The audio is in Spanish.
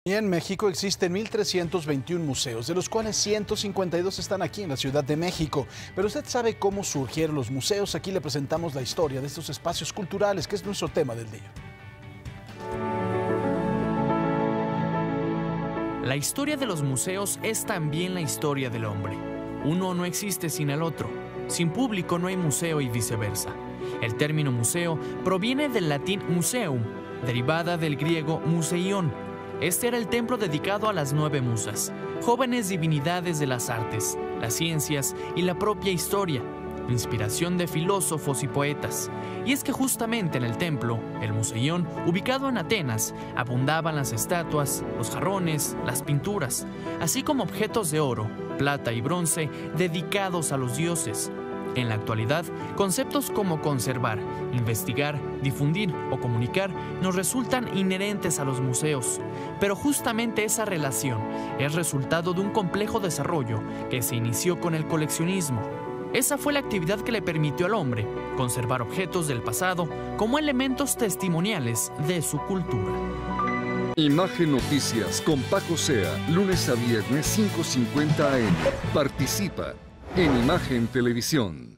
Y en México existen 1.321 museos, de los cuales 152 están aquí en la Ciudad de México. Pero usted sabe cómo surgieron los museos. Aquí le presentamos la historia de estos espacios culturales, que es nuestro tema del día. La historia de los museos es también la historia del hombre. Uno no existe sin el otro. Sin público no hay museo y viceversa. El término museo proviene del latín museum, derivada del griego museion. Este era el templo dedicado a las 9 musas, jóvenes divinidades de las artes, las ciencias y la propia historia, inspiración de filósofos y poetas. Y es que justamente en el templo, el museion, ubicado en Atenas, abundaban las estatuas, los jarrones, las pinturas, así como objetos de oro, plata y bronce dedicados a los dioses. En la actualidad, conceptos como conservar, investigar, difundir o comunicar nos resultan inherentes a los museos. Pero justamente esa relación es resultado de un complejo desarrollo que se inició con el coleccionismo. Esa fue la actividad que le permitió al hombre conservar objetos del pasado como elementos testimoniales de su cultura. Imagen Noticias con Paco Sea, lunes a viernes 5:50 AM. Participa en Imagen Televisión.